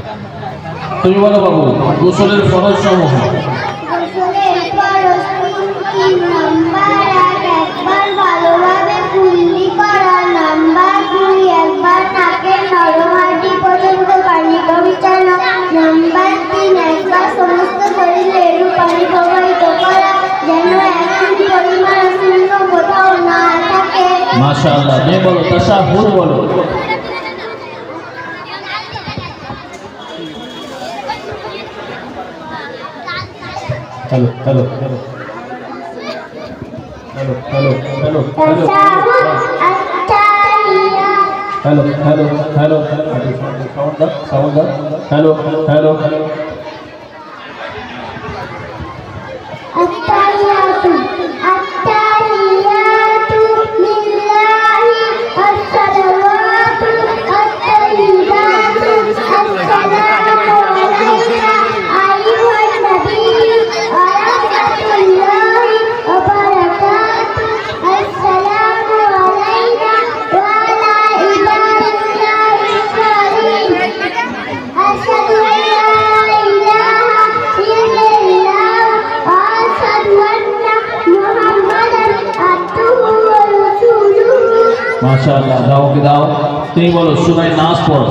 তুমি বলো বাবু গোসলের ফরজ সমূহ। একবার ভালোভাবে কুল্লি করা, নাম্বার 2 একবার নাকের নরম হাড়ি পর্যন্ত পানি পৌঁছানো, নাম্বার 3 একবার সমস্ত শরীরে এরূপ পানি প্রবাহিত করা যেন একটু পরিমাণ শূন্য কোথাও না থাকে। মাশাআল্লাহ। তুমি বলো তাশাহুদ বলো। Hello hello hello hello hello hello hello hello hello sound দাও সাউন্ড দাও। Hello hello hello التحيات التحيات لله الصلوات الطيبات السلام عليك أيها النبي ورحمة الله وبركاته السلام علينا وعلى عباد الله الصالحين أشهد أن لا إله إلا الله وأشهد أن محمدا عبده ورسوله। মাশাআল্লাহ। দাও কি দাও। তুমি বলো সূরা নাস পড়ো।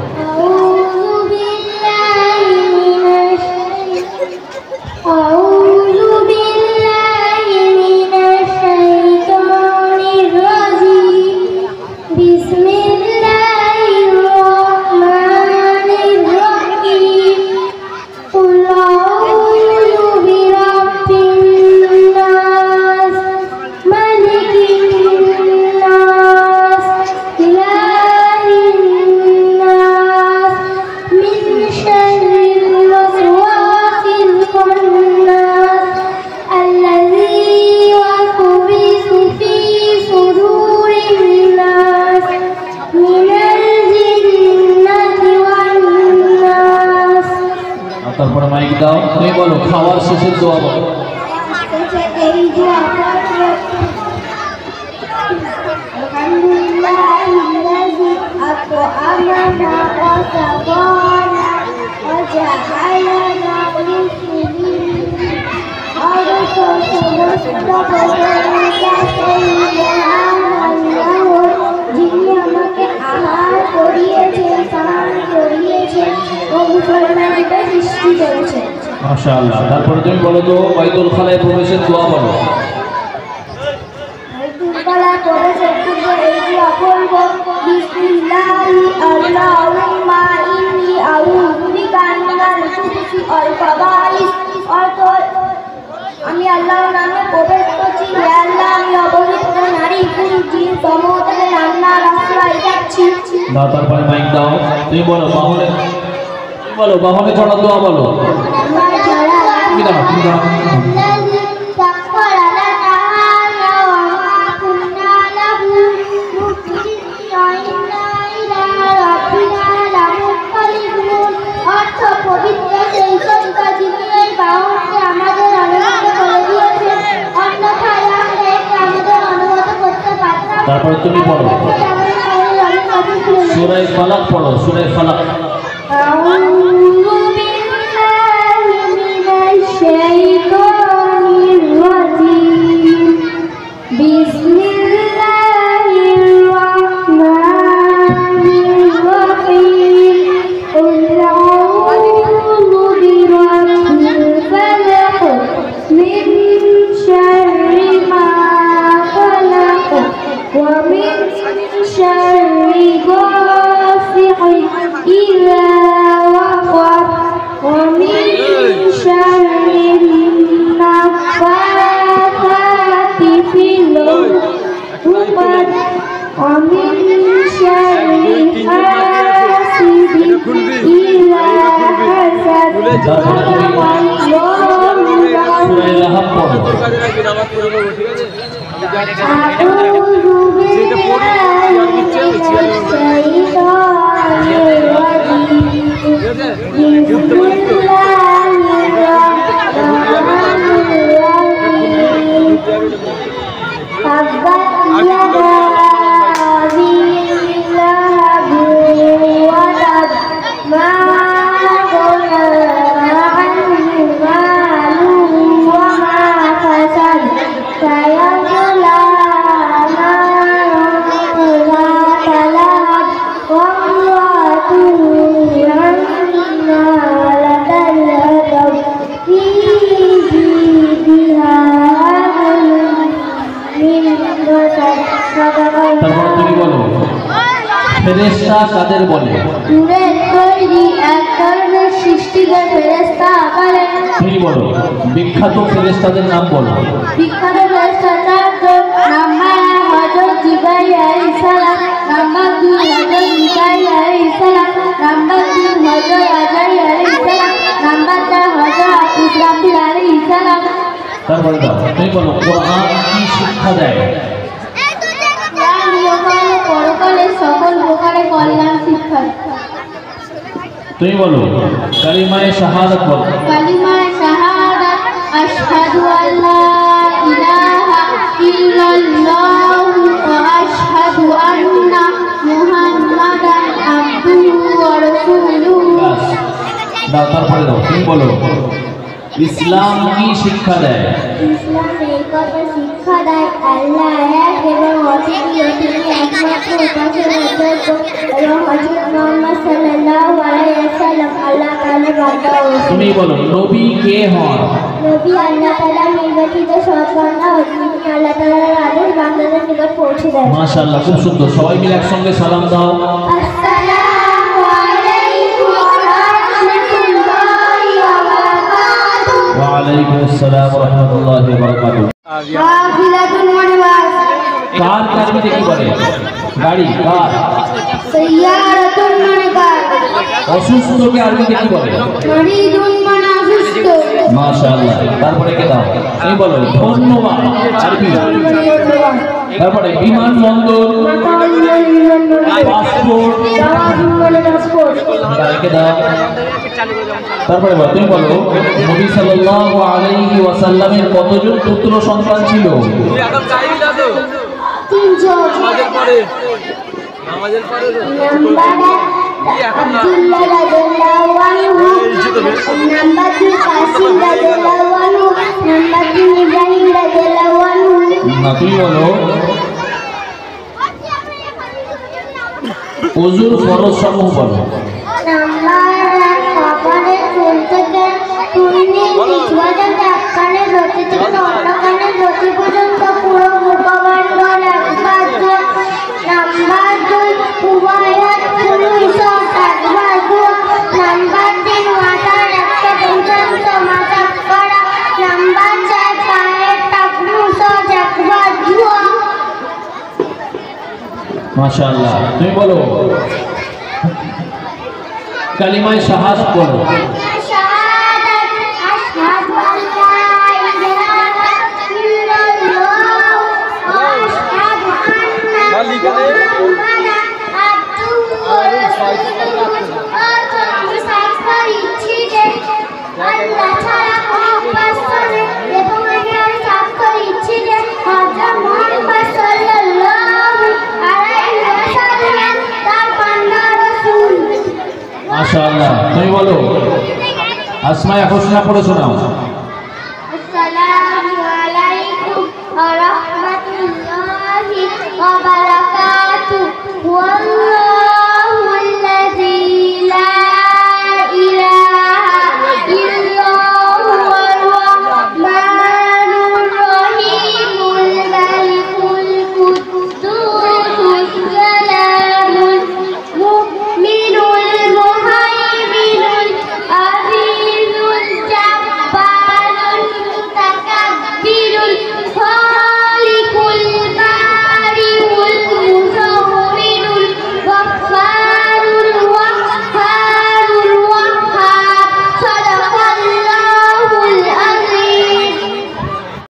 أعوذ بالله من الشيطان الرجيم بسم الله الرحمن الرحيم قل أعوذ برب الناس ملك الناس إله الناس من شر الوسواس الخناس الذي يوسوس في صدور الناس من الجنة والناس। তারপরে মাইক দাও। তুমি বলো খাওয়ার শেষের দোয়া বলো। الذي أطعمنا وسقانا وجعلنا مسلمين أرسل مصطفى যিনি আমাকে আহার করিয়েছেন স্নান করিয়েছেন ও মুসলমানদের সৃষ্টি করেছেন। মাশাআল্লাহ। তারপরে তুমি বলো তো বাইতুল খালায় প্রবেশের দোয়া বলো। দুর্বলা প্রবেশের পূর্বে এই দোয়া পড়ব বিসমিল্লাহি আল্লাহুম্মা ইন্নী আউযু বিকা মিনাল খুবুসি ওয়াল খাবাইস। অর্থ আমি আল্লাহর নামে প্রবেশ করছি, হে আল্লাহ আমি অপবিত্র নারী পুরুষ জিন সমূহ থেকে রান্নার আশ্রয় যাচ্ছি। দাও তারপরে মাইক দাও। তুমি বলো বাহনে তুমি বলো বাহনে চড়া দোয়া বলো। তুমি দাও তুমি দাও। অর্থ পবিত্র সেই সত্তা যিনি এই বাহনকে আমাদের অনুমত করে দিয়েছেন, অন্যথায় আমরা একে আমাদের অনুমত করতে পারতাম। তারপরে তুমি পড়ো সূরা ফালাক পড়ো। সূরা ফালাক। আউযু বিল্লাহি মিনাশ শাইতানির রাজীম বিসমিল্লাহির রাহমানির রাহিম قل أعوذ برب الفلق من شر ما خلق ومن شر غاسق إذا وقب ومن شر النفاثات في العقد ومن شر حاسد إذا حسد সূরা লাহাব পড়ো। أعوذ بالله من الشيطان الرجيم بسم الله الرحمن الرحيم تبت يدا أبي لهب وتب ما ফেরেশতা কাদের বলে? নূরের তৈরি এক ধরনের সৃষ্টিকে ফেরেশতা বলে। তুমি বলো বিখ্যাত ফেরেশতাদের নাম বলো। বিখ্যাত ফেরেশতা চারজন। নাম্বার 1 হযরত জিবরাইল আলাইহিস সালাম, নাম্বার 2 হযরত মিকাইল আলাইহিস সালাম, নাম্বার 3 হযরত আজরাইল আলাইহিস সালাম, নাম্বার 4 হযরত ইসরাফিল আলাইহিস সালাম। তারপরে দাও তুমি বলো কোরআন কি শিক্ষা দেয়? কোরআন ইহকাল ও পরকালে সকল প্রকারের কল্যাণ শিক্ষা। তুমি বলো কালিমায়ে শাহাদাত বলো। কালিমায়ে শাহাদাত আশহাদু আল্লা ইলাহা ইল্লাল্লাহু ওয়া আশহাদু আন্না মুহাম্মাদান আবদুহু ওয়া রাসূলুহু। ব্যাস, দাও তারপরে দাও তুমি বলো ইসলাম কি শিক্ষা দেয়? ইসলাম এই কথা শিক্ষা দেয় আল্লাহ এক এবং অদ্বিতীয়, তিনি একমাত্র উপাসনার যোগ্য এবং হযরত মুহাম্মদ সাল্লাল্লাহু আলাইহি ওয়াসাল্লাম আল্লাহ তাআলার বান্দা ও রাসূল। তুমি বলো নবী কে হন? নবী আল্লাহ তাআলার নির্বাচিত সৎবান্দা ও তিনি আল্লাহ তাআলার আদেশ বান্দাদের নিকট পৌঁছে দেন। মাশাআল্লাহ, খুব সুন্দর। সবাই মিলে একসঙ্গে সালাম দাও। আসসালামু আলাইকুম ওয়া রাহমাতুল্লাহি ওয়া বারাকাতুহু। ওয়া আলাইকুম আসসালাম ওয়া রাহমাতুল্লাহি ওয়া বারাকাতুহু। কাফিলাতুল মানওয়াজ। কার আরবিতে কি বলে? গাড়ি। কার? সাইয়ারাতুল মানকার। অসুস্থকে আরবিতে কি বলে? মারিদুন মানে অসুস্থ। মাশাআল্লাহ। তারপরে কে দাও তুমি বলো ধন্যবাদ আরবি। তারপরে বিমানবন্দর, পাসপোর্ট, কে দাও। তারপরে বলো তুমি বলো নবী সাল্লাল্লাহু আলাইহি ওয়াসাল্লামের কতজন পুত্র সন্তান ছিল? তিনজন। নাম্বার 1 আব্দুল্লাহ রাদিয়াল্লাহু আনহু, নাম্বার 2 কাসিম রাদিয়াল্লাহু আনহু, নাম্বার 3 ইব্রাহিম রাদিয়াল্লাহু আনহু। না তুমি বলো ওযুর ফরজ সমূহ বলো। নাম্বার 1 কপালে চুল থেকে টুননি নিচবাজা এককানে রতি থেকে অন্য কানে রতি পর্যন্ত পুরো মুখমণ্ডল একবার। নাম্বার 2 উভয়ের চুল একবার। নাম্বার 3 মাথার একটা পর্যন্ত মাসাজ করা। নাম্বার 4 পায়ের টাকনু একবার ধোয়া। মাশাআল্লাহ। তুমি বলো কালিমায়ে শাহাদাত বলো। শাহাদাত আশহাদু আল্লা ইলাহা ইল্লাল্লাহ ওয়া আশহাদু আন্না মুহাম্মাদান আবদুহু ওয়া রাসূলুহু। আমি সাক্ষ্য দিচ্ছি যে আল্লাহ ছাড়া কোনো উপাস্য নেই এবং আমি সাক্ষ্য দিচ্ছি যে হযরত মুহাম্মদ সাল্লাল্লাহু আলাইহি ওয়াসাল্লাম তার বান্দা রাসূল। মাশাআল্লাহ। তুমি বলো আসমায়ে হোসনা পড়ে শোনাও। আসসালামু আলাইকুম ওয়া রাহমাতুল্লাহি ওয়া বারাকাতুহু।